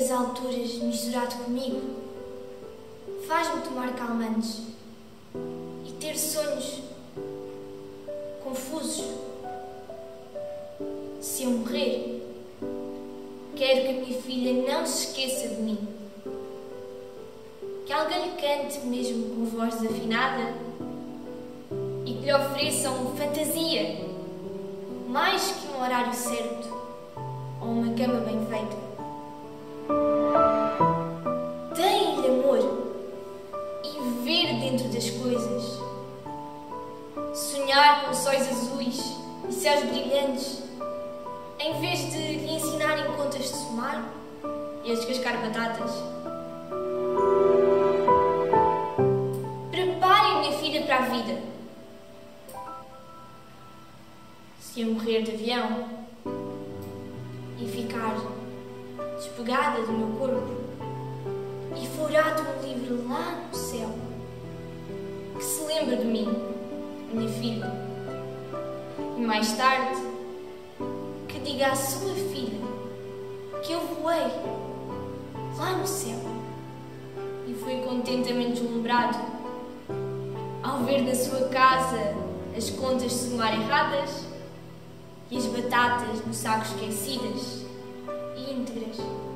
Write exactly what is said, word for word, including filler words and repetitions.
das alturas misturado comigo faz-me tomar calmantes e ter sonhos confusos. Se eu morrer, quero que a minha filha não se esqueça de mim. Que alguém lhe cante mesmo com voz desafinada e que lhe ofereçam fantasia, mais que um horário certo ou uma cama bem feita. Deem-lhe amor e ver dentro das coisas. Sonhar com sóis azuis e céus brilhantes, em vez de lhe ensinarem contas de somar e a descascar batatas. Preparem minha filha para a vida. Se eu morrer de avião e ficar despegada do meu corpo e forado um livro lá no céu, que se lembre de mim, minha filha, e mais tarde que diga à sua filha que eu voei lá no céu e fui contentamente deslumbrado ao ver na sua casa as contas de somar erradas e as batatas no saco esquecidas e íntegras.